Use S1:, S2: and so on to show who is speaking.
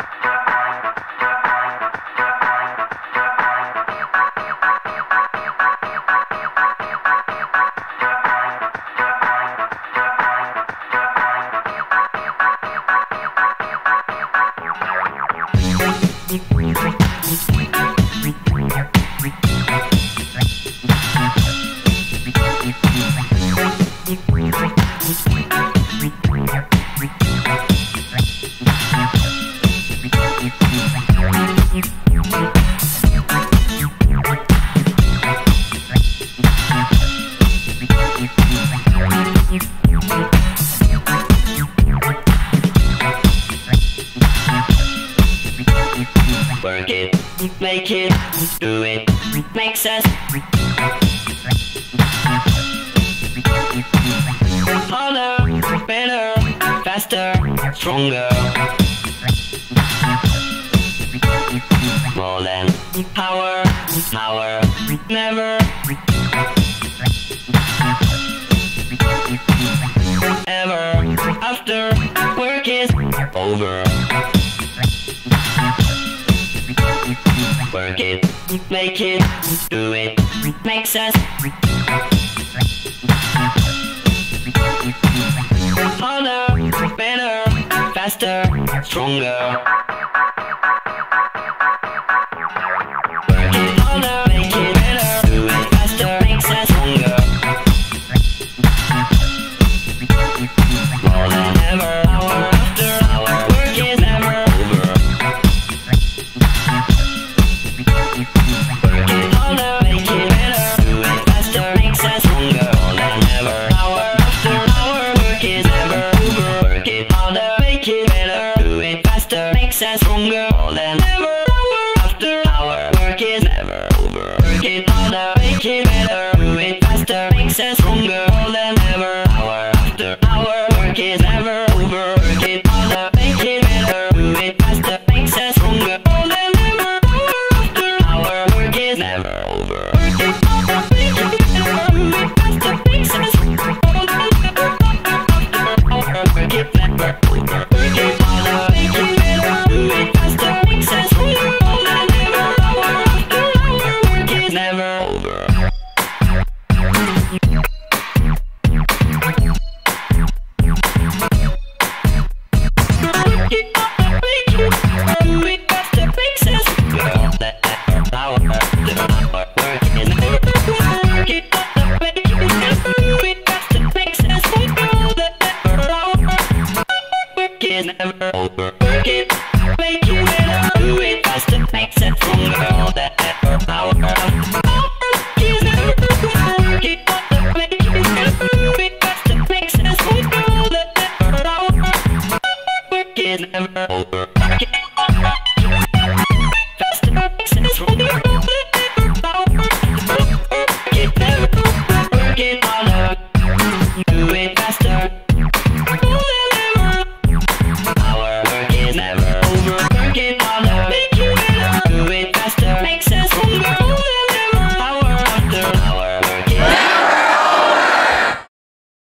S1: Work it, make it, do it, makes us harder, better, faster, stronger. More than power, power, never ever after work is over. Work it, make it, do it, makes us harder, better, faster, stronger. Work it harder, make it better, do it faster, makes us stronger. More than ever, hour after hour, work is never over. Work it harder, make it better, do it faster, makes us stronger. More than ever, hour after hour, work is never over. Work it harder, make it better, do it faster, makes us stronger. More than ever, hour after hour, work is never over. Work it harder, make it better, do it faster, makes us stronger. More than ever, hour after hour, work is never over. Work it harder, make it better, do it faster, makes us stronger. More than ever, hour after hour, work is never over. Work it harder, make it better, do it faster, makes us stronger. More than ever, hour after hour, work is never over. Work it harder, make it better, do it faster, makes us stronger. More than ever, hour after hour, work is never over. Never over. Work it, make it better, do it faster, makes it stronger.